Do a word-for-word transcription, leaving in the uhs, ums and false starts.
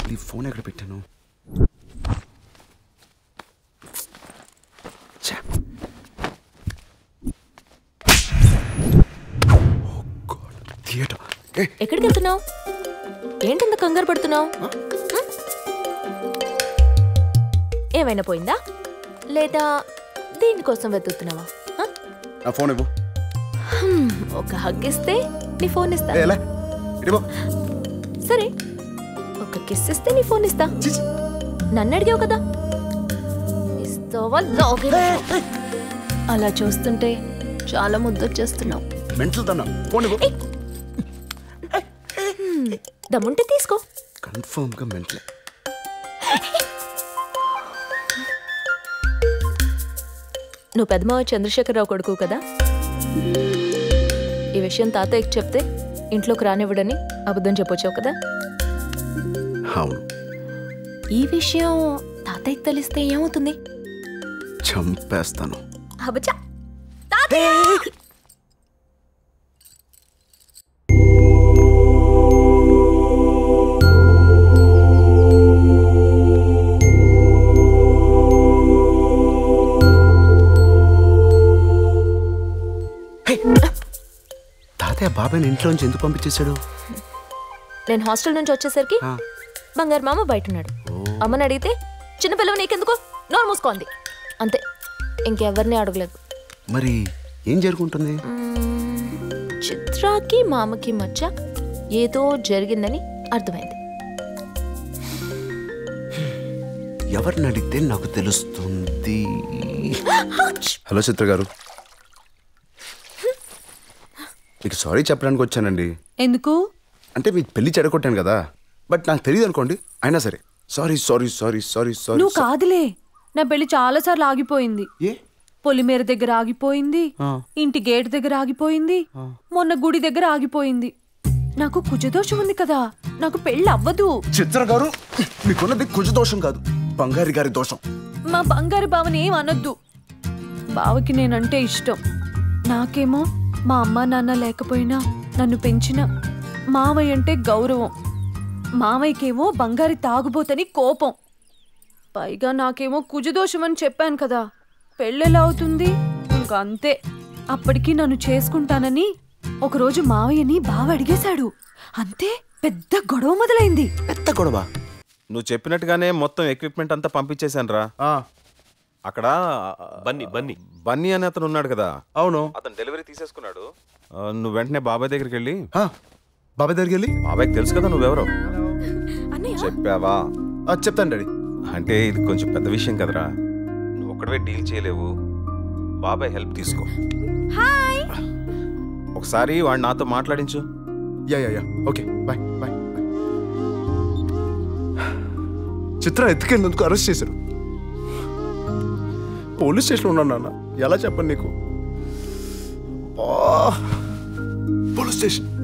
ఇప్పుడు ఈ ఫోన్ ఎక్కడ పెట్టాను? ఎక్కడికి వెళ్తున్నావు? ఏంటింత కంగారు పడుతున్నావు? ఏమైనా పోయిందా లేదా దీనికోసం వెతుకుతున్నావా? నా ఫోన్ ఇవ్వు. ఒక హగ్ ఇస్తే నీ ఫోన్ ఇస్తా. సరే, ఒక కిస్ ఇస్తే నీ ఫోన్ ఇస్తా. నన్ను అడిగావు కదా, ఇస్తావా? అలా చూస్తుంటే చాలా ముద్దొచ్చేస్తున్నావు. దమ్ముంటే తీసుకో. కన్ఫర్మ్ గా మెంటలే. నువ్వు పెద్దమావ చంద్రశేఖరరావు కొడుకు కదా? ఈ విషయం తాతయ్యకి చెప్తే ఇంట్లోకి రానివ్వడని అబద్ధం చెప్పొచ్చావు కదా? అవును. ఈ విషయం తాతయ్యకి తెలిస్తే ఏమవుతుంది? చంపేస్తాను. అబ్బచ్చా తాతయ్య! తాతయ్య బాబాయ్ని ఇంట్లోంచి ఎందుకు పంపించేశాడు? నేను హాస్టల్ నుంచి వచ్చేసరికి బంగారు మామ బయట ఉన్నాడు. అమ్మని అడిగితే చిన్నపిల్లవ నీకెందుకో నోరు మూసుకోండి అంతే, ఇంకెవరిని అడగలేదు. మరి ఏం జరుగుతుంది? చిత్రాకి మామకి మధ్య ఏదో జరిగిందని అర్థమైంది. ఎవరిని అడిగితే నాకు తెలుస్తుంది. హలో చిత్ర గారు, మీకు సారీ చెప్పడానికి వచ్చానండి. ఎందుకు? అంటే మీకు పెళ్లి చెడగొట్టాను కదా, బట్ నాకు తెలియదు అనుకోండి. అయినా సరే sorry sorry sorry sorry sorry. నువ్వు కాదులే, నా పెళ్లి చాలా సార్లు ఆగిపోయింది. ఏ? పొలిమేర దగ్గర ఆగిపోయింది, ఇంటి గేట్ దగ్గర ఆగిపోయింది, మొన్న గుడి దగ్గర ఆగిపోయింది. నాకు కుజదోషం ఉంది కదా, నాకు పెళ్లి అవ్వదు. చిత్ర గారు, మీకున్నది కుజదోషం కాదు, బంగారి గారి దోషం. మా బంగారు బావని ఏం అనొద్దు. బావకి నేనంటే ఇష్టం. నాకేమో మా అమ్మ నాన్న లేకపోయినా నన్ను పెంచిన మావయ్య అంటే గౌరవం. మావయ్యకేమో బంగారి తాగుబోతని కోపం. పైగా నాకేమో కుజదోషం అని చెప్పాను కదా, పెళ్ళెలా అవుతుంది? ఇంకా అంతే. అప్పటికి నన్ను చేసుకుంటానని ఒకరోజు మావయ్యని బావ అడిగేశాడు. అంతే, పెద్ద గొడవ మొదలైంది. పెద్ద గొడవ? నువ్వు చెప్పినట్టుగానే మొత్తం ఎక్విప్మెంట్ అంతా పంపించేశాను రా. అక్కడ బన్నీ బన్నీ బన్నీ అని అతను ఉన్నాడు కదా. అవును. అతను డెలివరీ తీసేసుకున్నాడు. నువ్వు వెంటనే బాబాయ్ దగ్గరికి వెళ్ళి. బాబాయ్ దగ్గరికి వెళ్ళి? బాబాయ్కి తెలుసు కదా నువ్వెవరో. చెప్పావా? చెప్తాను డాడీ. అంటే ఇది కొంచెం పెద్ద విషయం కదరా, నువ్వు ఒక్కడవే డీల్ చేయలేవు. బాబాయ్ హెల్ప్ తీసుకో. ఒకసారి వాడు నాతో మాట్లాడించు. Yeah yeah yeah okay bye bye. Chitra ఎత్తుకెళ్ళినందుకు అరెస్ట్ చేశారు. పోలీస్ స్టేషన్లో ఉన్నాను నాన్న, ఎలా చెప్పండి నీకు? Police station